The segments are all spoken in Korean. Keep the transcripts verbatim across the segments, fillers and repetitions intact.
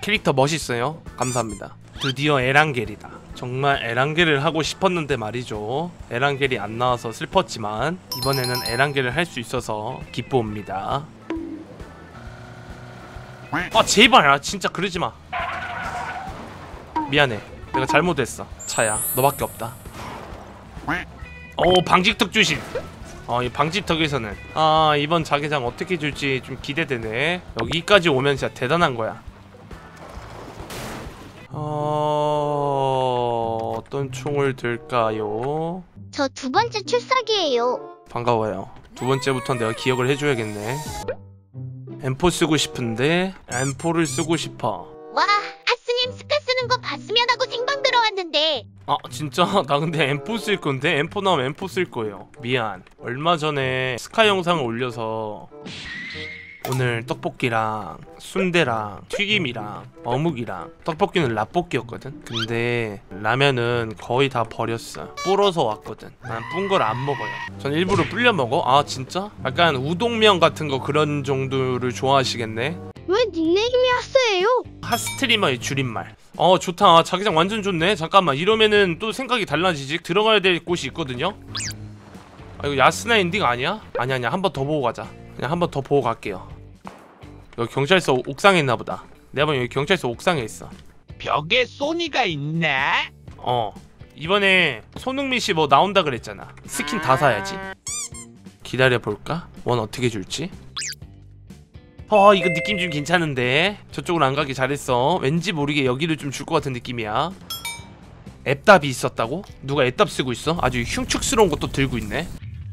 캐릭터 멋있어요. 감사합니다. 드디어 에란겔이다. 정말 에란겔을 하고 싶었는데 말이죠. 에란겔이 안 나와서 슬펐지만 이번에는 에란겔을 할 수 있어서 기뻐옵니다. 아 제발, 아 진짜 그러지마. 미안해, 내가 잘못했어. 차야 너밖에 없다. 오 방직턱 주신. 어 이 방직턱에서는 아 이번 자기장 어떻게 줄지 좀 기대되네. 여기까지 오면 진짜 대단한 거야. 어... 어떤 총을 들까요? 저 두 번째 출석이에요. 반가워요. 두 번째부터 내가 기억을 해줘야겠네. 엠포 쓰고 싶은데 엠포를 쓰고 싶어. 와, 하스님 스카 쓰는 거 봤으면 하고 생방 들어왔는데. 아 진짜? 나 근데 엠포 쓸 건데? 엠포 나오면 엠포 쓸 거예요. 미안. 얼마 전에 스카 영상을 올려서 오늘 떡볶이랑 순대랑 튀김이랑 어묵이랑, 떡볶이는 라볶이였거든? 근데 라면은 거의 다 버렸어. 불어서 왔거든. 난 쁜 걸 안 먹어요. 전 일부러 불려 먹어? 아 진짜? 약간 우동면 같은 거 그런 정도를 좋아하시겠네? 왜 닉네임이 하스예요? 핫스트리머의 줄임말. 어 좋다. 자기장 완전 좋네. 잠깐만, 이러면은 또 생각이 달라지지. 들어가야 될 곳이 있거든요? 아 이거 야스나 엔딩 아니야? 아니 아니야, 한 번 더 보고 가자. 그냥 한 번 더 보고 갈게요. 여기 경찰서 옥상에 있나보다. 내가 보면 여기 경찰서 옥상에 있어. 벽에 소니가 있네? 어 이번에 손흥민씨 뭐 나온다 그랬잖아. 스킨 다 사야지. 기다려볼까? 원 어떻게 줄지? 어 이거 느낌 좀 괜찮은데? 저쪽으로 안 가기 잘했어. 왠지 모르게 여기를 좀 줄 것 같은 느낌이야. 앱답이 있었다고? 누가 앱답 쓰고 있어? 아주 흉측스러운 것도 들고 있네.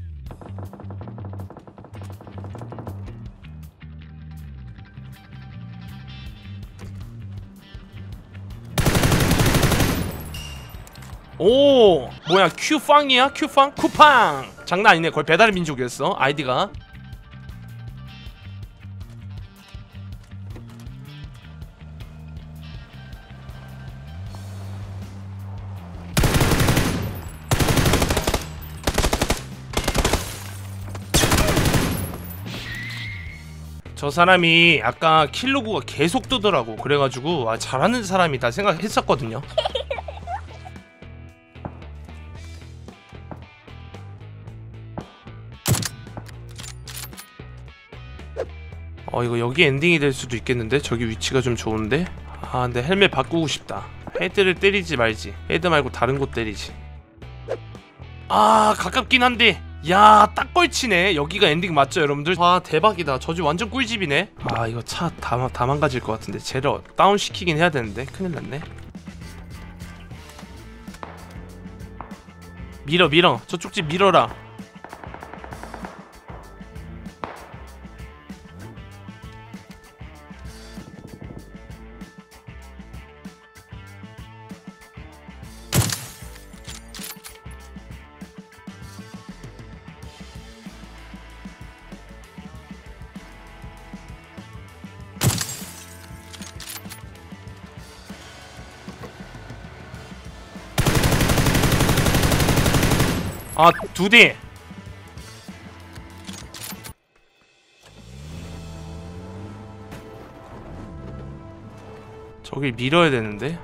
오 뭐야, 큐팡이야? 큐팡? 쿠팡! 장난 아니네. 거의 배달의 민족이었어 아이디가. 저 사람이 아까 킬로그가 계속 뜨더라고. 그래가지고 아 잘하는 사람이다 생각했었거든요. 어 이거 여기 엔딩이 될 수도 있겠는데? 저기 위치가 좀 좋은데? 아 근데 헬멧 바꾸고 싶다. 헤드를 때리지 말지. 헤드 말고 다른 곳 때리지. 아 가깝긴 한데 야 딱 걸치네. 여기가 엔딩 맞죠 여러분들? 아 대박이다. 저지 완전 꿀집이네. 아 이거 차 다 다 망가질 것 같은데. 쟤를 다운 시키긴 해야 되는데 큰일 났네. 밀어 밀어. 저쪽 집 밀어라. 아, 두 대. 저길 밀어야 되는데.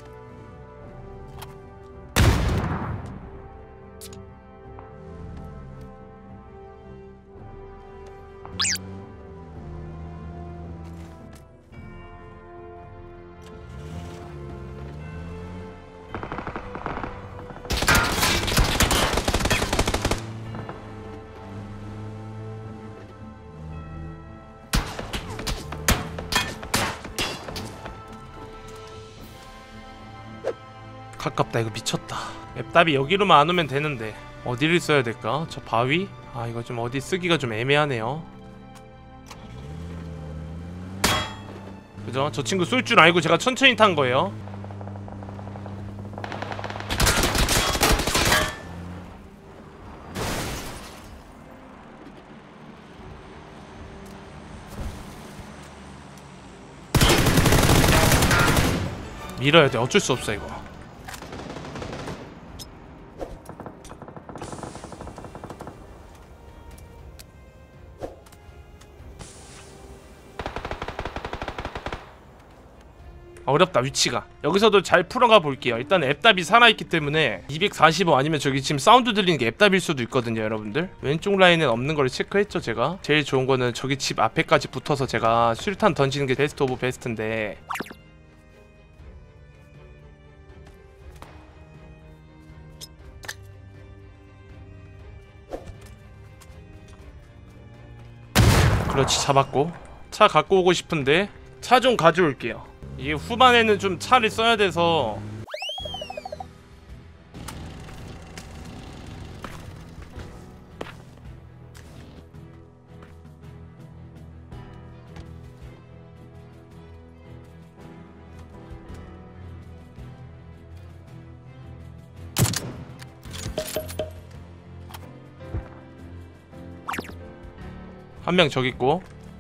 가깝다. 이거 미쳤다. 앱답이 여기로만 안 오면 되는데 어디를 써야 될까? 저 바위? 아 이거 좀 어디 쓰기가 좀 애매하네요. 그죠? 저 친구 쏠 줄 알고 제가 천천히 탄 거예요. 밀어야 돼. 어쩔 수 없어 이거. 어렵다 위치가. 여기서도 잘 풀어가 볼게요. 일단 앱답이 살아있기 때문에 이백사십오 아니면 저기 지금 사운드 들리는 게 앱답일 수도 있거든요 여러분들. 왼쪽 라인엔 없는 걸 체크했죠 제가. 제일 좋은 거는 저기 집 앞에까지 붙어서 제가 수류탄 던지는 게 베스트 오브 베스트인데 그렇지 잡았고. 차 갖고 오고 싶은데 차 좀 가져올게요. 이게 후반에는 좀 차를 써야 돼서 한 명 저기 있고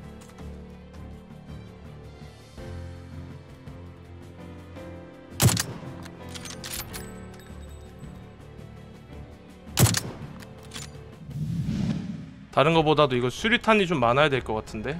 다른 거보다도 이거 수류탄이 좀 많아야 될 것 같은데.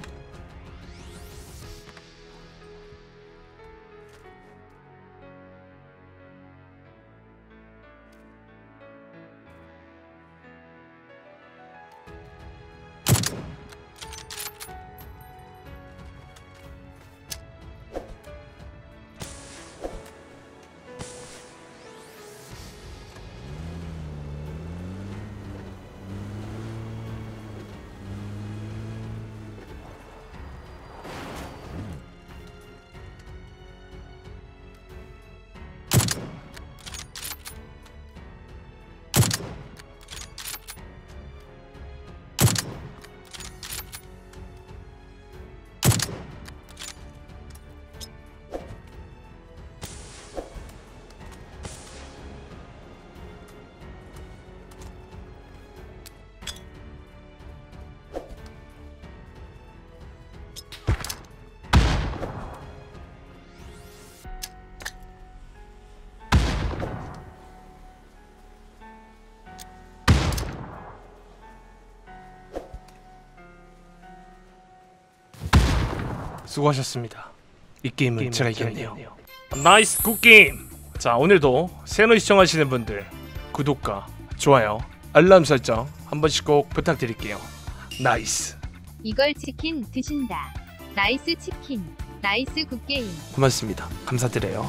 수고하셨습니다. 이 게임은 제가 이겼네요. 나이스 굿게임. 자 오늘도 새로 시청하시는 분들 구독과 좋아요 알람 설정 한 번씩 꼭 부탁드릴게요. 나이스. 이걸 치킨 드신다. 나이스 치킨. 나이스 굿게임. 고맙습니다. 감사드려요.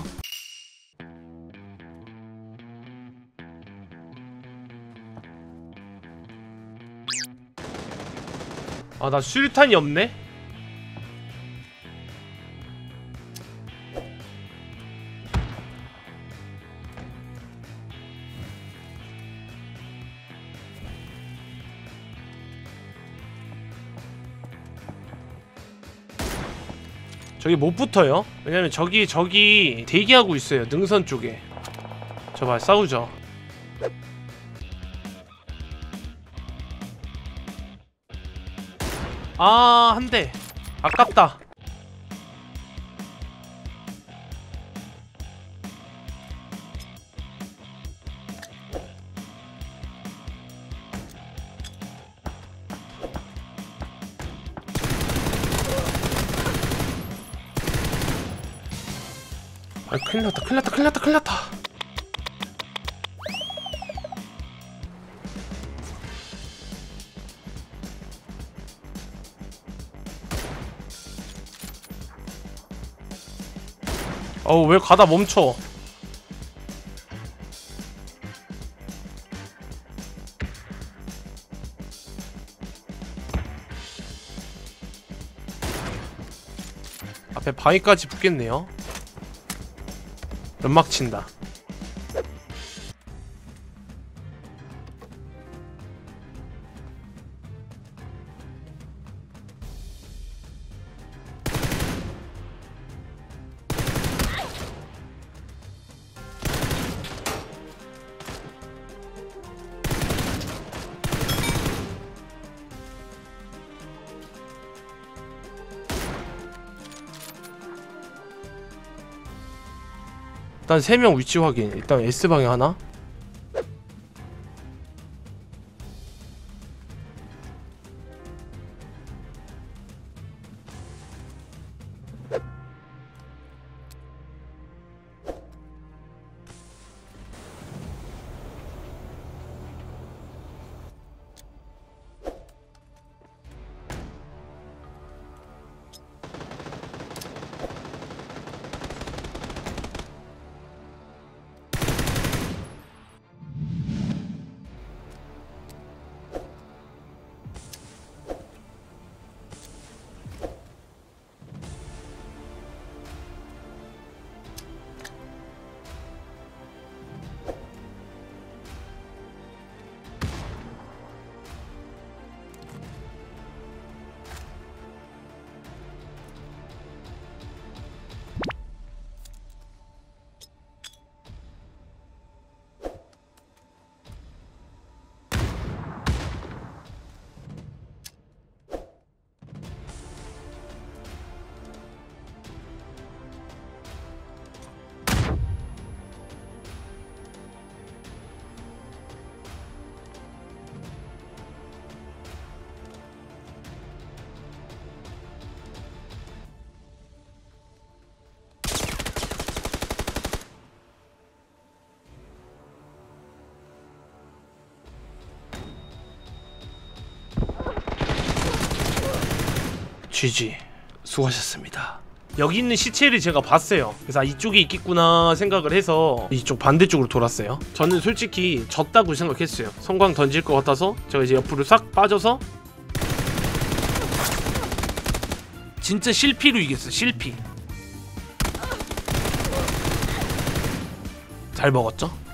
아 나 수류탄이 없네? 저기 못 붙어요. 왜냐면 저기 저기 대기하고 있어요. 능선 쪽에. 저봐 싸우죠. 아 한 대. 아깝다. 아 큰일났다 큰일났다 큰일났다 큰일났다. 어우 왜 가다 멈춰. 앞에 바위까지 붙겠네요. 연막 친다. 일단 세 명 위치 확인. 일단 S방에 하나. 지지 수고하셨습니다. 여기 있는 시체를 제가 봤어요. 그래서 아, 이쪽에 있겠구나 생각을 해서 이쪽 반대쪽으로 돌았어요. 저는 솔직히 졌다고 생각했어요. 성광 던질 것 같아서 제가 이제 옆으로 싹 빠져서 진짜 실피로 이겼어. 실피 잘 먹었죠?